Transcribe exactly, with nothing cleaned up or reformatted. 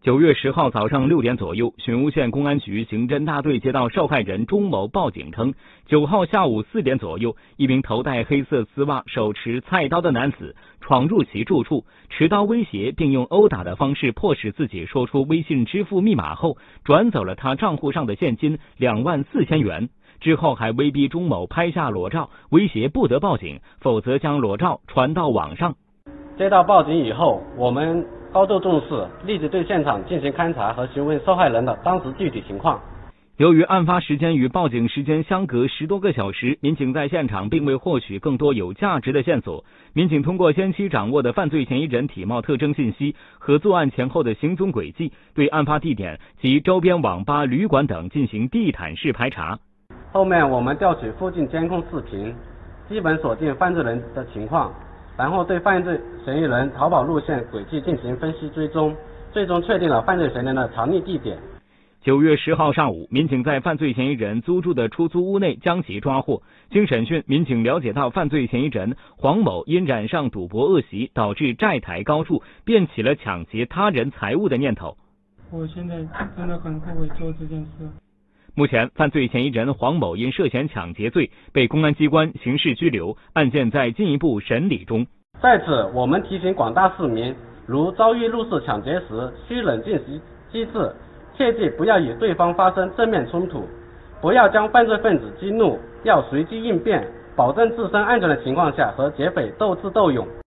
九月十号早上六点左右，寻乌县公安局刑侦大队接到受害人钟某报警称，九号下午四点左右，一名头戴黑色丝袜、手持菜刀的男子闯入其住处，持刀威胁并用殴打的方式迫使自己说出微信支付密码后，转走了他账户上的现金两万四千元。之后还威逼钟某拍下裸照，威胁不得报警，否则将裸照传到网上。 接到报警以后，我们高度重视，立即对现场进行勘查和询问受害人的当时具体情况。 由于案发时间与报警时间相隔十多个小时，民警在现场并未获取更多有价值的线索。民警通过先期掌握的犯罪嫌疑人体貌特征信息和作案前后的行踪轨迹，对案发地点及周边网吧、旅馆等进行地毯式排查。 后面我们调取附近监控视频，基本锁定犯罪人的情况，然后对犯罪嫌疑人逃跑路线轨迹进行分析追踪，最终确定了犯罪嫌疑人的藏匿地点。 九月十号上午，民警在犯罪嫌疑人租住的出租屋内将其抓获。经审讯，民警了解到犯罪嫌疑人黄某因染上赌博恶习，导致债台高筑，便起了抢劫他人财物的念头。 我现在真的很后悔做这件事。 目前，犯罪嫌疑人黄某因涉嫌抢劫罪被公安机关刑事拘留，案件在进一步审理中。 在此，我们提醒广大市民，如遭遇入室抢劫时，需冷静机智，切记不要与对方发生正面冲突，不要将犯罪分子激怒，要随机应变，保证自身安全的情况下和劫匪斗智斗勇。